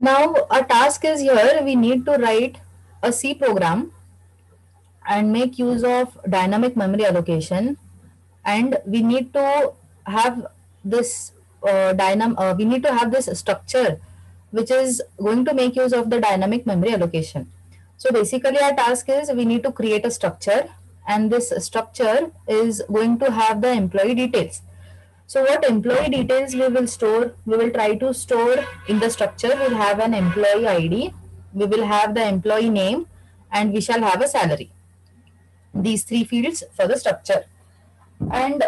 Now our task is here, we need to write a C program and make use of dynamic memory allocation, and we need to have this we need to have this structure which is going to make use of the dynamic memory allocation. So basically our task is we need to create a structure, and this structure is going to have the employee details. So what employee details we will store? We will try to store in the structure. We'll have an employee ID, we will have the employee name, and we shall have a salary. These three fields for the structure. And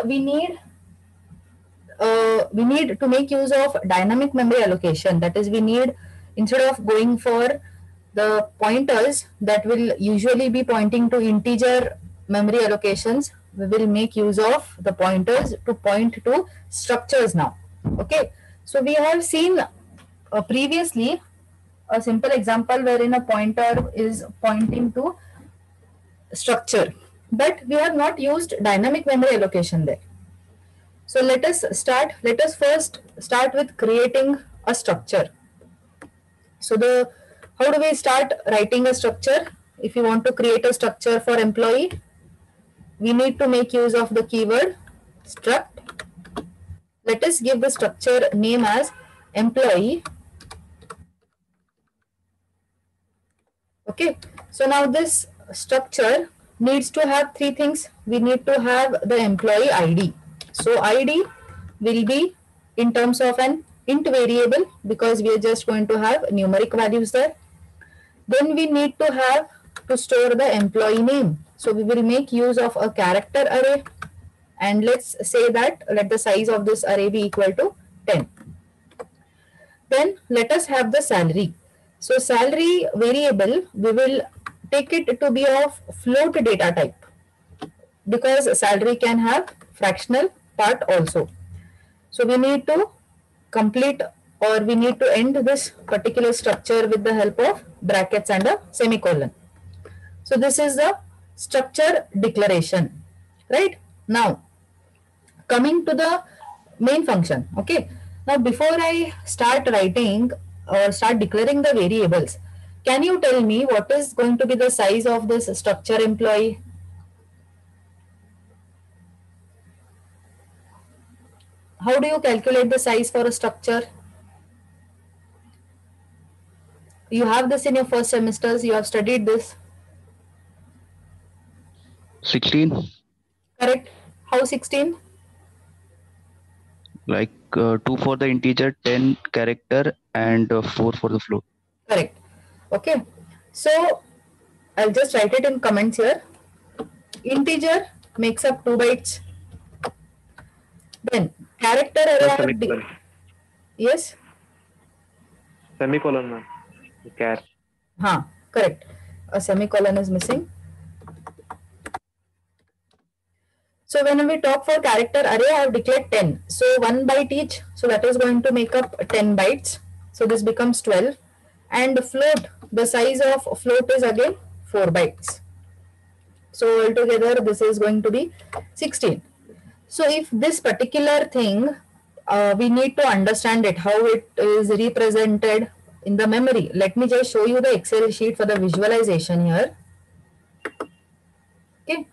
we need to make use of dynamic memory allocation. That is, we need, instead of going for the pointers that will usually be pointing to integer memory allocations, we will make use of the pointers to point to structures now. Okay, so we have seen previously a simple example wherein a pointer is pointing to structure, but we have not used dynamic memory allocation there. So let us start. Let us first start with creating a structure. So how do we start writing a structure? If you want to create a structure for employee, we need to make use of the keyword struct. Let us give the structure name as employee. Okay. So now this structure needs to have three things. We need to have the employee ID. So ID will be in terms of an int variable, because we are just going to have numeric values there. Then we need to have to store the employee name. So we will make use of a character array, and let's say that let the size of this array be equal to 10. Then let us have the salary. So salary variable, we will take it to be of float data type, because salary can have fractional part also. So we need to complete, or we need to end this particular structure with the help of brackets and a semicolon. So this is the structure declaration, right? Now coming to the main function. Okay, now before I start writing or start declaring the variables, can you tell me what is going to be the size of this structure employee? How do you calculate the size for a structure? You have this in your first semesters, you have studied this. 16. Correct. How 16? Like 2 for the integer, 10 character, and 4 for the float. Correct. Okay. So I'll just write it in comments here. Integer makes up 2 bytes. Then character array. Yes. Semicolon, ma'am. Char. Correct. A semicolon is missing. So when we talk for character array, I have declared 10. So 1 byte each. So that is going to make up 10 bytes. So this becomes 12. And float, the size of float is again 4 bytes. So altogether this is going to be 16. So if this particular thing, we need to understand it, how it is represented in the memory. Let me just show you the Excel sheet for the visualization here. Okay.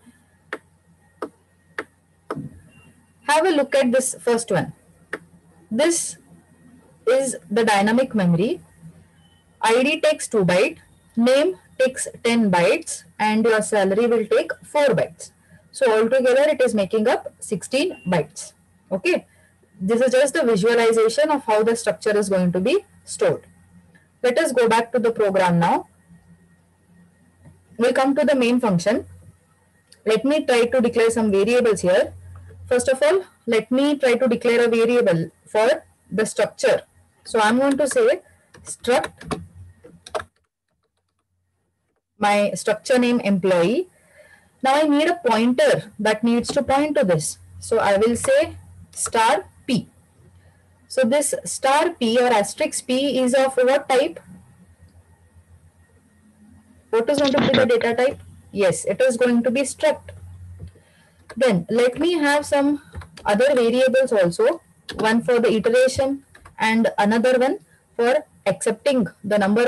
Have a look at this first one. This is the dynamic memory. ID takes 2 bytes, name takes 10 bytes, and your salary will take 4 bytes. So altogether it is making up 16 bytes. Okay. This is just the visualization of how the structure is going to be stored. Let us go back to the program now. We'll come to the main function. Let me try to declare some variables here. First of all, let me try to declare a variable for the structure. So I'm going to say struct my structure name employee. Now I need a pointer that needs to point to this. So I will say star p. So this star p or asterisk p is of what type? What is going to be the data type? Yes, it is going to be struct. Then let me have some other variables also, one for the iteration and another one for accepting the number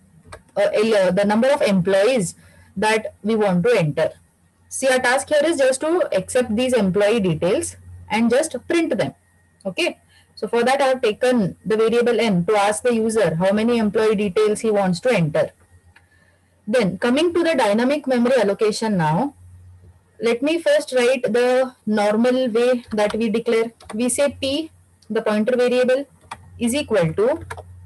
of employees that we want to enter. See, our task here is just to accept these employee details and just print them. Okay. So for that, I have taken the variable n to ask the user how many employee details he wants to enter. Then coming to the dynamic memory allocation now, let me first write the normal way that we declare. We say p, the pointer variable, is equal to,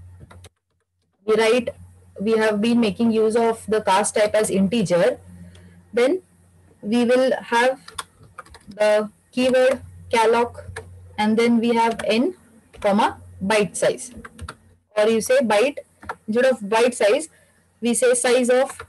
we have been making use of the cast type as integer. Then we will have the keyword calloc, and then we have n comma byte size, or you say byte, instead of byte size we say size of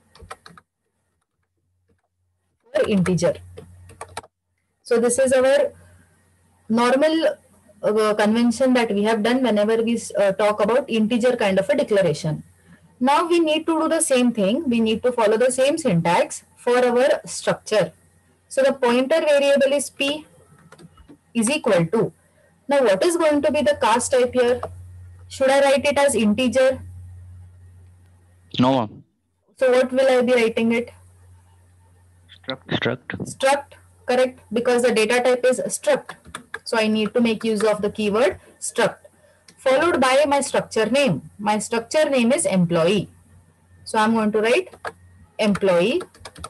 integer. So this is our normal convention that we have done whenever we talk about integer kind of a declaration. Now we need to do the same thing. We need to follow the same syntax for our structure. So the pointer variable is p is equal to. Now what is going to be the cast type here? Should I write it as integer? No, ma'am. So what will I be writing it? Struct. Struct, correct, because the data type is struct. So I need to make use of the keyword struct, followed by my structure name. My structure name is employee. So I'm going to write employee.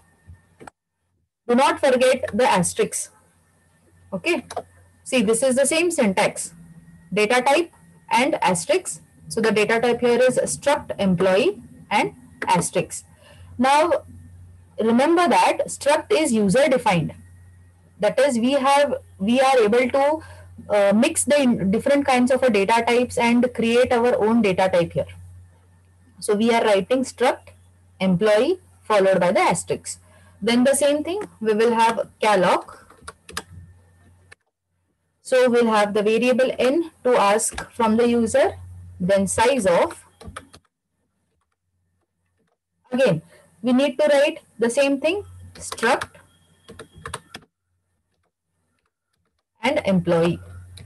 Do not forget the asterisk. Okay. See, this is the same syntax. Data type and asterisk. So the data type here is struct employee and asterisk. Now remember that struct is user defined. That is, we are able to mix the different kinds of data types and create our own data type here. So we are writing struct employee followed by the asterisk. Then the same thing, we will have calloc. So we'll have the variable n to ask from the user, then size of. Again, we need to write the same thing, struct and employee.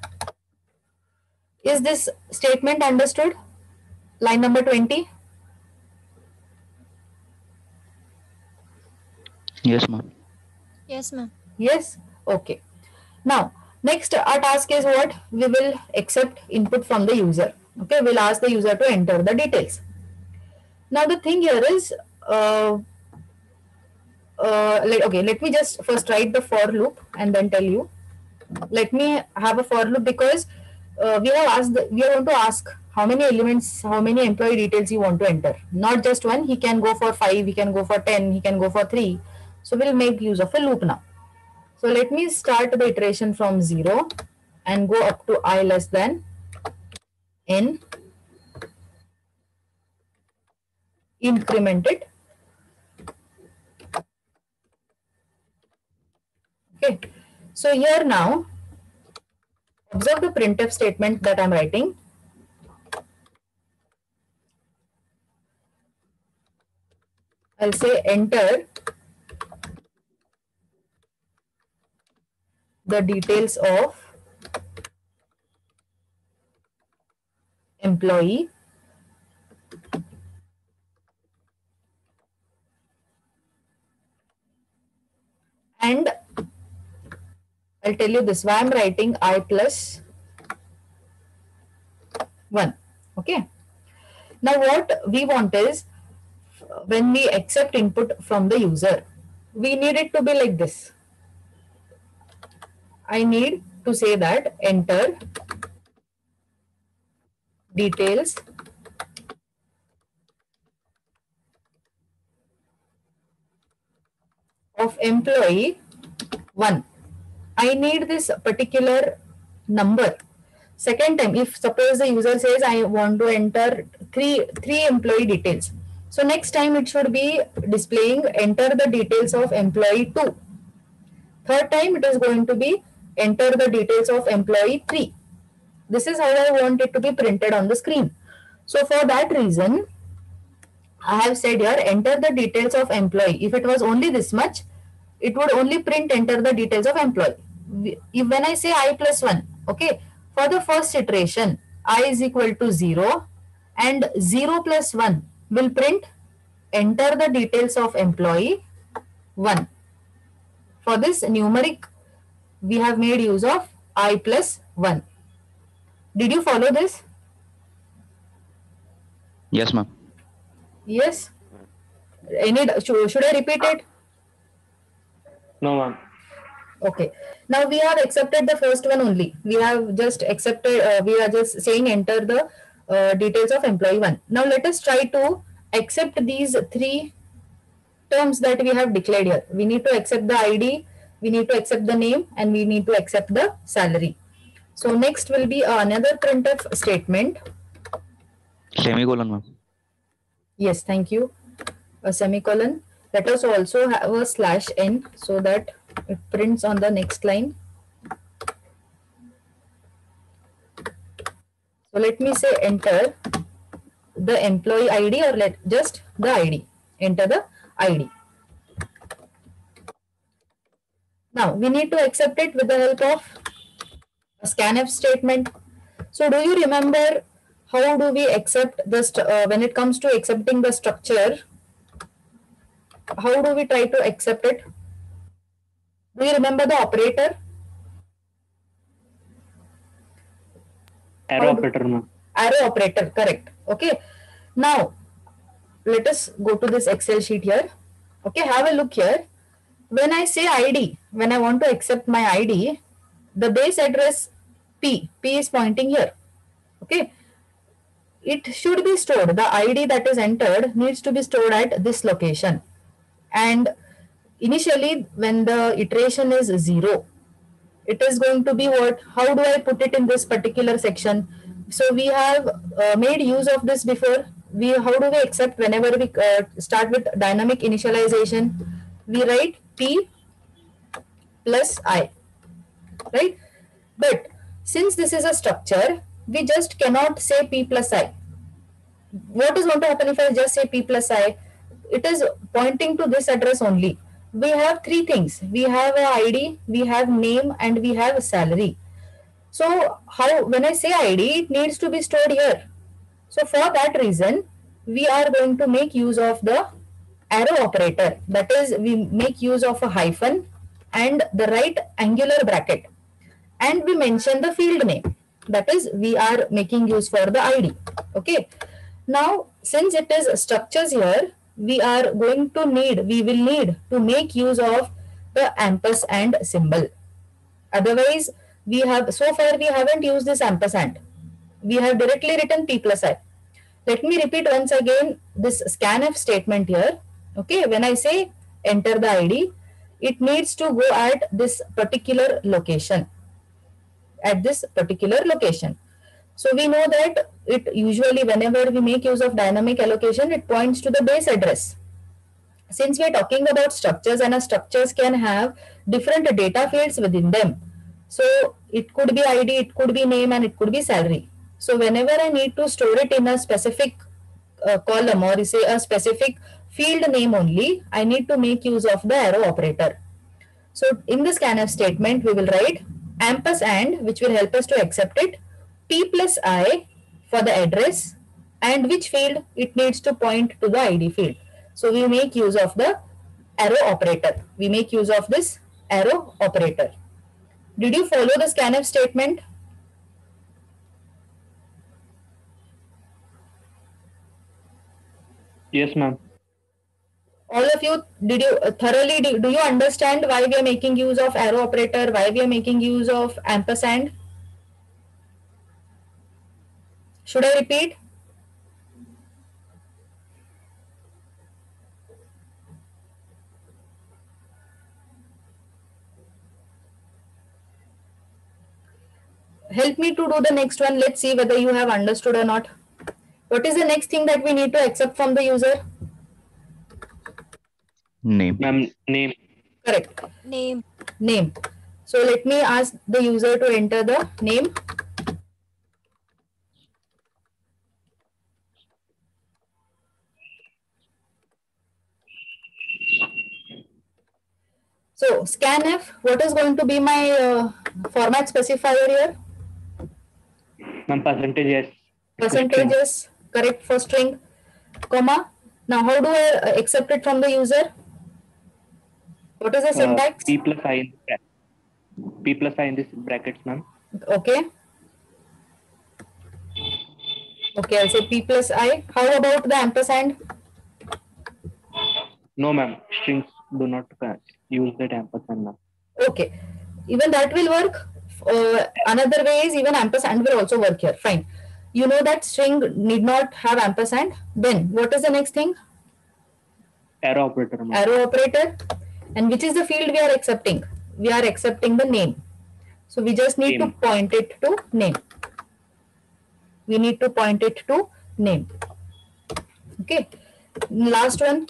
Is this statement understood? Line number 20. Yes, ma'am. Yes, ma'am. Yes. Okay. Now, next our task is what? We will accept input from the user. Okay, we'll ask the user to enter the details. Now the thing here is, let me just first write the for loop and then tell you. Let me have a for loop because we want to ask how many elements, how many employee details you want to enter. Not just one, he can go for 5, he can go for 10, he can go for 3. So we'll make use of a loop now. So let me start the iteration from 0 and go up to I less than n, increment it. Okay. So here now, observe the printf statement that I'm writing. I'll say enter the details of employee and I'll tell you this, why I'm writing I plus 1. Okay. Now what we want is, when we accept input from the user, we need it to be like this. I need to say that enter details of employee 1. I need this particular number. Second time, if suppose the user says I want to enter three employee details. So next time it should be displaying enter the details of employee 2. Third time it is going to be enter the details of employee 3. This is how I want it to be printed on the screen. So for that reason, I have said here enter the details of employee. If it was only this much, it would only print enter the details of employee. When I say I plus 1, okay, for the first iteration, I is equal to 0, and 0 plus 1 will print enter the details of employee 1. For this numeric, we have made use of I plus 1. Did you follow this? Yes, ma'am. Yes. Should I repeat it? No, ma'am. Okay. Now we have accepted the first one only. We have just accepted, we are just saying enter the details of employee 1. Now let us try to accept these three terms that we have declared here. We need to accept the ID, we need to accept the name, and we need to accept the salary. So next will be another printf statement. Semicolon, ma'am. Yes, thank you. A semicolon. Let us also have a slash n so that it prints on the next line. So let me say enter the employee ID, or let just the ID. Enter the ID. Now we need to accept it with the help of a scanf statement. So do you remember how do we accept this when it comes to accepting the structure? How do we try to accept it? Do you remember the operator? Arrow operator, ma'am. Arrow operator, correct. Okay. Now let us go to this Excel sheet here. Okay, have a look here. When I say ID, when I want to accept my ID, the base address P is pointing here. Okay. It should be stored. The ID that is entered needs to be stored at this location. And initially, when the iteration is 0, it is going to be what? How do I put it in this particular section? So we have made use of this before. How do we accept whenever we start with dynamic initialization? We write P plus I, right? But since this is a structure, we just cannot say P plus I. What is going to happen if I just say P plus I? It is pointing to this address only. We have three things. We have a ID, we have name, and we have a salary. So when I say ID, it needs to be stored here. So for that reason, we are going to make use of the arrow operator. That is, we make use of a hyphen and the right angular bracket. And we mention the field name. That is, we are making use for the ID. Okay. Now, since it is structures here, we will need to make use of the ampersand symbol. Otherwise, so far we haven't used this ampersand. We have directly written P plus I. Let me repeat once again this scanf statement here. Okay, when I say enter the ID, it needs to go at this particular location. So we know that it usually, whenever we make use of dynamic allocation, it points to the base address. Since we are talking about structures, and structures can have different data fields within them. So it could be ID, it could be name, and it could be salary. So whenever I need to store it in a specific column, or say a specific field name only, I need to make use of the arrow operator. So in the scanf statement, we will write ampersand, which will help us to accept it, P plus I for the address, and which field it needs to point to the ID field. So we make use of the arrow operator. We make use of this arrow operator. Did you follow the scanf statement? Yes, ma'am. All of you, do you understand why we are making use of arrow operator, why we are making use of ampersand? Should I repeat? Help me to do the next one. Let's see whether you have understood or not. What is the next thing that we need to accept from the user? Name. Ma'am, name. Correct. Name. Name. So let me ask the user to enter the name. So scanf, what is going to be my format specifier here? Ma'am, percentages. Percentages. correct for string, comma. Now how do I accept it from the user? What is the syntax? P plus I in P plus I in this brackets, ma'am. Okay. Okay, I'll say P plus I. How about the ampersand? No, ma'am. Strings do not use that ampersand, ma'am. Okay, even that will work. Another way is even ampersand will also work here. Fine. You know that string need not have ampersand. Then what is the next thing? Arrow operator, ma'am. Arrow operator. And which is the field we are accepting? We are accepting the name. So we just need to Name. point it to name. We need to point it to name. Okay. Last one.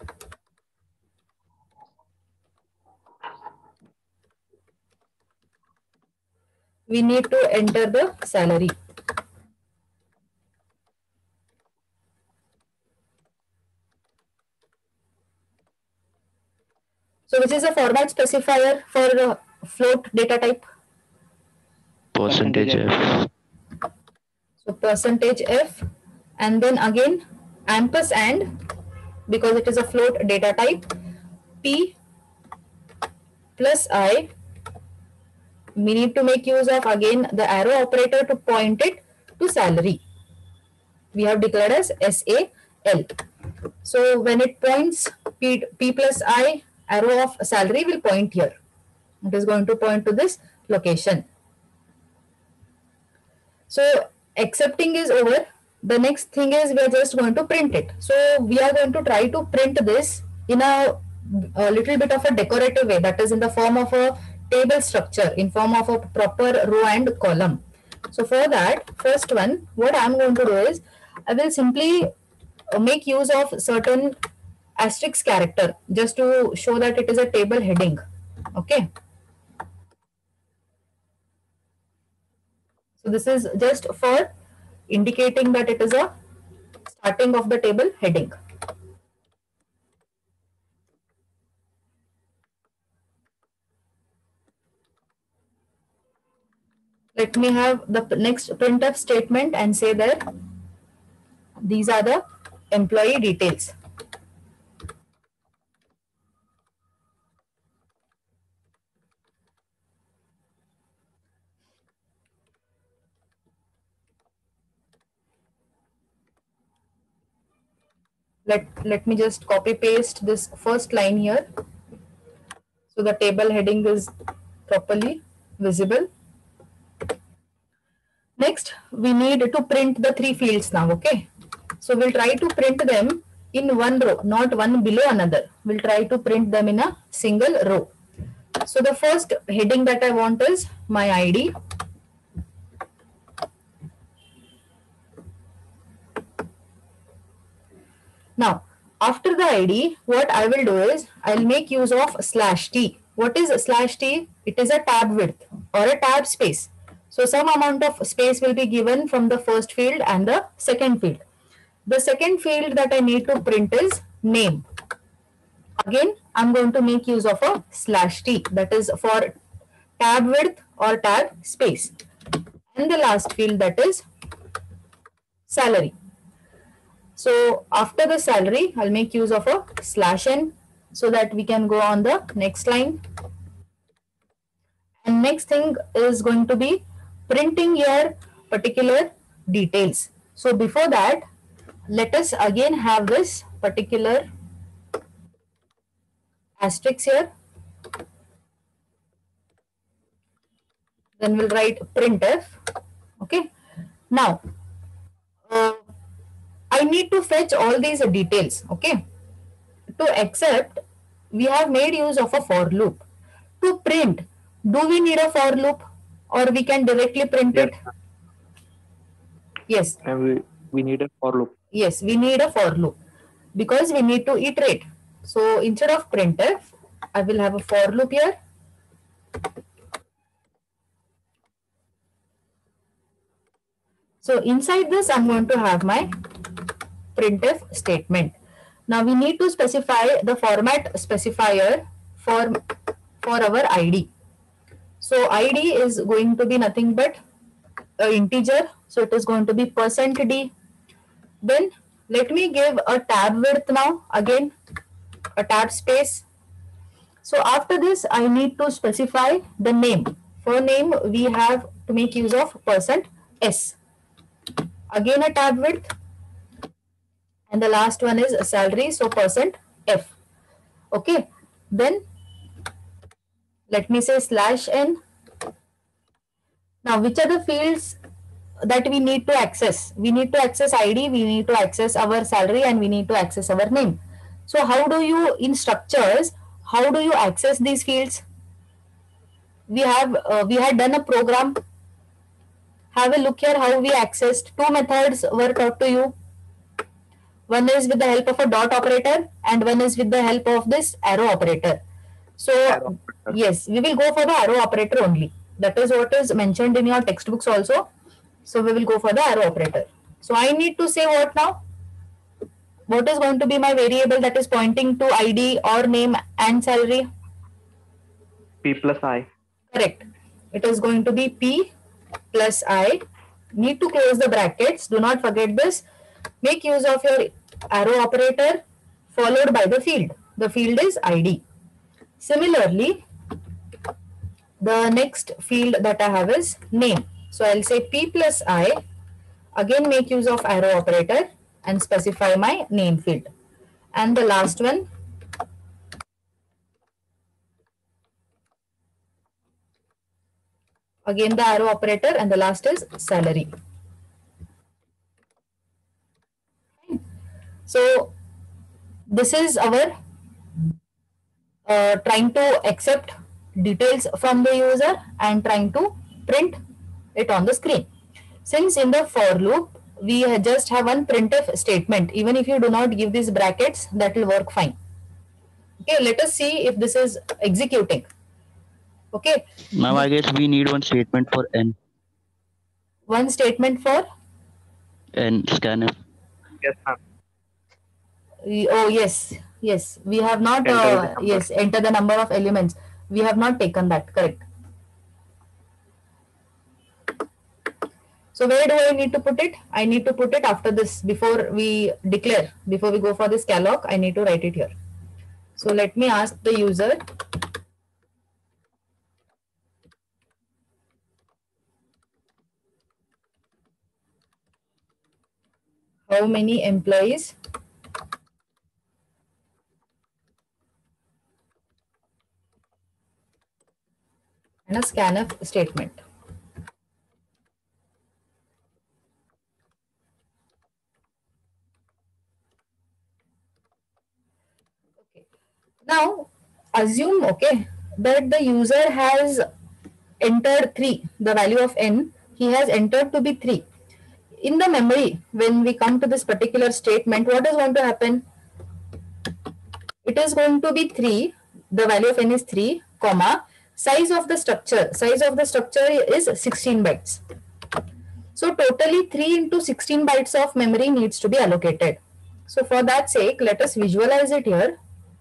We need to enter the salary. So which is the format specifier for float data type? Percentage F. So percentage F, and then again ampersand, because it is a float data type, P plus I. We need to make use of again the arrow operator to point it to salary. We have declared as SAL. So when it points P plus I, arrow of salary will point here. It is going to point to this location. So accepting is over. The next thing is we are just going to print it. So we are going to try to print this in a little bit of a decorative way, that is in the form of a table structure, in form of a proper row and column. So for that, first one, what I am going to do is I will simply make use of certain asterisk character just to show that it is a table heading. Okay. So this is just for indicating that it is a starting of the table heading. Let me have the next printf statement and say that these are the employee details. Let me just copy paste this first line here. So the table heading is properly visible. Next, we need to print the three fields now. Okay. So we'll try to print them in one row, not one below another. We'll try to print them in a single row. So the first heading that I want is my ID. Now, after the ID, what I will do is I'll make use of /t. What is /t? It is a tab width or a tab space. So some amount of space will be given from the first field and the second field. The second field that I need to print is name. Again, I'm going to make use of a /t, that is for tab width or tab space. And the last field, that is salary. So after the salary, I'll make use of a /n so that we can go on the next line. And next thing is going to be printing your particular details. So before that, let us again have this particular asterisk here. Then we'll write printf. Okay. Now, I need to fetch all these details. Okay. To accept, we have made use of a for loop. To print, do we need a for loop or we can directly print it? Yes. And we need a for loop. Yes, we need a for loop because we need to iterate. So instead of printf, I will have a for loop here. So inside this, I'm going to have my printf statement. Now we need to specify the format specifier for our ID. So ID is going to be nothing but an integer. So it is going to be %d. Then let me give a tab width now, again a tab space. So after this, I need to specify the name. For name, we have to make use of %s. Again a tab width. And the last one is salary, so %f. Okay. Then let me say /n. Now, which are the fields that we need to access? We need to access ID, we need to access our salary, and we need to access our name. So how do you, in structures, how do you access these fields? We had done a program. Have a look here how we accessed. Two methods were taught to you. One is with the help of a dot operator and one is with the help of this arrow operator. So Arrow operator. yes, we will go for the arrow operator only. That is what is mentioned in your textbooks also. So we will go for the arrow operator. So I need to say what now? What is going to be my variable that is pointing to ID or name and salary? P plus I. Correct. It is going to be P plus I. Need to close the brackets. Do not forget this. Make use of your arrow operator followed by the field. The field is ID. Similarly, the next field that I have is name. So I'll say P plus I. Again, make use of arrow operator and specify my name field. And the last one, again the arrow operator, and the last is salary. So this is our trying to accept details from the user and trying to print it on the screen. Since in the for loop, we just have one printf statement. Even if you do not give these brackets, that will work fine. Okay, let us see if this is executing. Okay. Now I guess we need one statement for n. One statement for? N scanf. Yes, ma'am. Oh, yes. Yes. We have not, enter the number of elements. We have not taken that. Correct. So where do I need to put it? I need to put it after this, before we declare, before we go for this calloc, I need to write it here. So let me ask the user. How many employees and a scanf statement. Okay. Now assume, okay, that the user has entered 3, the value of n, he has entered to be 3. In the memory, when we come to this particular statement, what is going to happen? It is going to be 3, the value of n is 3, comma, size of the structure is 16 bytes. So totally 3 into 16 bytes of memory needs to be allocated. So for that sake, let us visualize it here.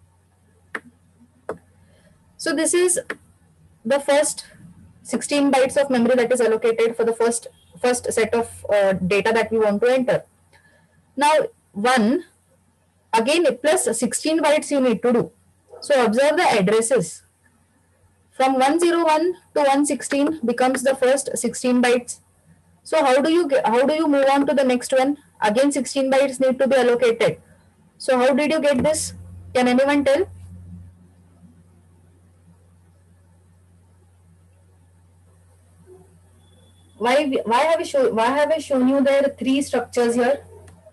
So this is the first 16 bytes of memory that is allocated for the first set of data that we want to enter. Now 1, again plus 16 bytes you need to do. So observe the addresses. From 101 to 116 becomes the first 16 bytes. So how do you move on to the next one? Again 16 bytes need to be allocated. So how did you get this? Can anyone tell? Why have I shown you there 3 structures here?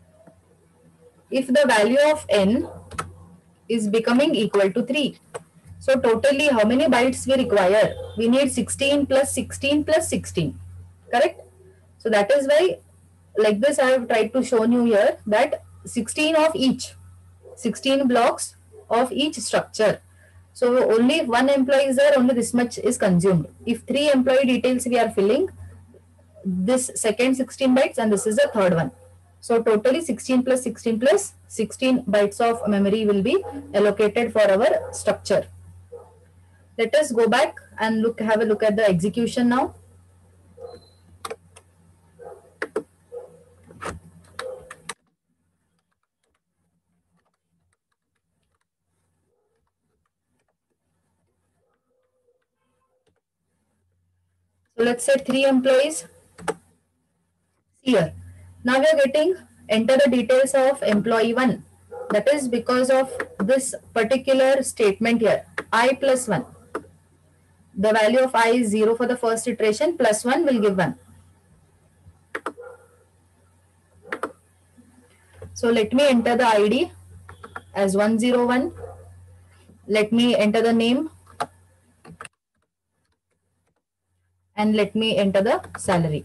If the value of n is becoming equal to 3. So totally how many bytes we require? We need 16 plus 16 plus 16. Correct? So that is why, like this, I have tried to show you here that 16 of each, 16 blocks of each structure. So only if one employee is there, only this much is consumed. If 3 employee details we are filling, this second 16 bytes and this is the third one. So totally 16 plus 16 plus 16 bytes of memory will be allocated for our structure. Let us go back and have a look at the execution now. So let's say 3 employees here. Now we are getting enter the details of employee 1. That is because of this particular statement here, I plus 1. The value of I is 0 for the first iteration, plus 1 will give 1. So let me enter the ID as 101. Let me enter the name and let me enter the salary.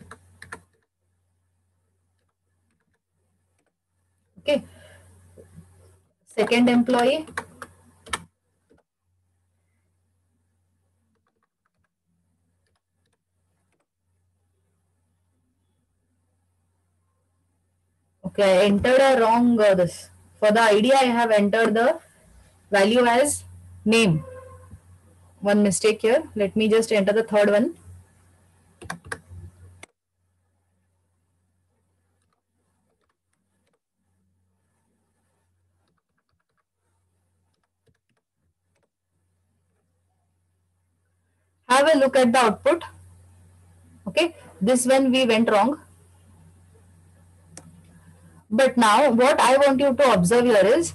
Okay. Second employee. Okay, I entered a wrong this. For the ID, I have entered the value as name. One mistake here. Let me just enter the third one. Have a look at the output. Okay, this one we went wrong. But now what I want you to observe here is,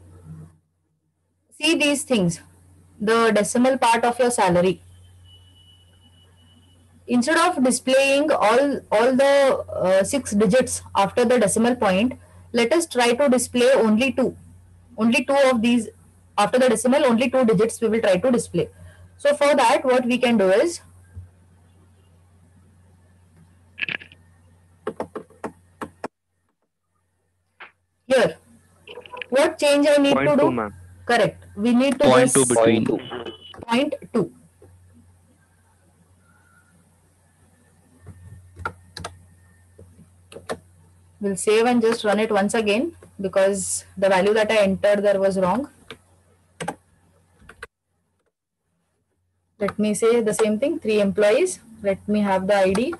see these things, the decimal part of your salary. Instead of displaying all the 6 digits after the decimal point, let us try to display only two of these. After the decimal, only 2 digits we will try to display. So for that, what we can do is, here, what change I need to Point do? two, ma'am. Correct. We need to Point just two between. point 2. We'll save and just run it once again because the value that I entered there was wrong. Let me say the same thing, 3 employees. Let me have the ID.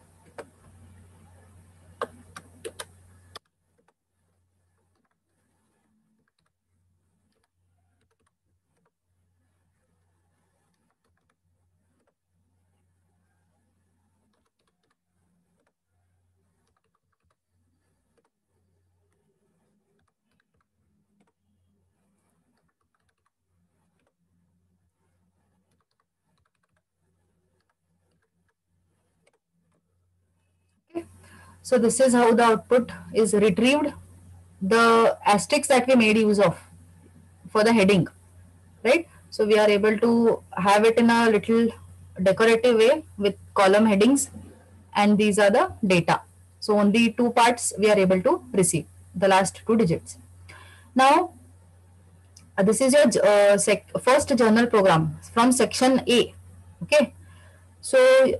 So this is how the output is retrieved. The asterisks that we made use of for the heading, right? So we are able to have it in a little decorative way with column headings, and these are the data. So only 2 parts we are able to receive, the last 2 digits. Now, this is your first journal program from section A. Okay. So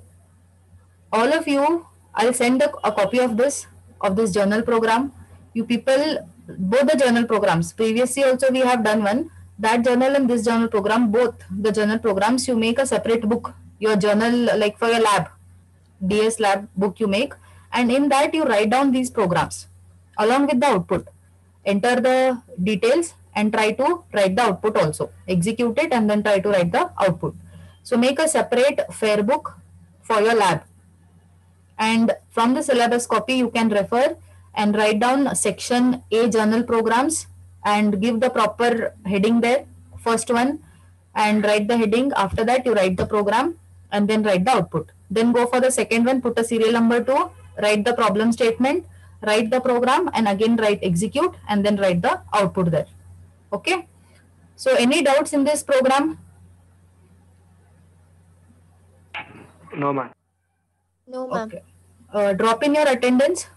all of you, I'll send a copy of this journal program. You people, both the journal programs, previously also we have done one, that journal and this journal program, both the journal programs, you make a separate book, your journal, like for your lab, DS lab book you make, and in that you write down these programs along with the output. Enter the details and try to write the output also. Execute it and then try to write the output. So make a separate fair book for your lab. And from the syllabus copy, you can refer and write down section A journal programs and give the proper heading there, first one, and write the heading. After that, you write the program and then write the output. Then go for the second one, put a serial number 2, write the problem statement, write the program, and again write execute and then write the output there. Okay. So any doubts in this program? No, ma'am. No, ma'am. Okay. Drop in your attendance